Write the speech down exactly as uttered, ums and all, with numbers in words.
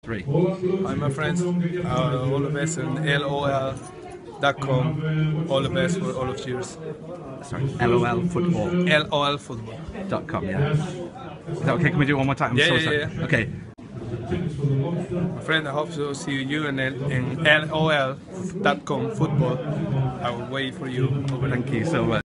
Three. Hi my friends, uh, all the best on L O L dot com, all the best for all of yours. Sorry, L O L football L O L football dot com, yeah. Is that okay? Can we do it one more time? I'm Yeah, so yeah, sorry. yeah. Okay. My friend, I hope to see you in, in L O L dot com football. I will wait for you over there. Thank you so much.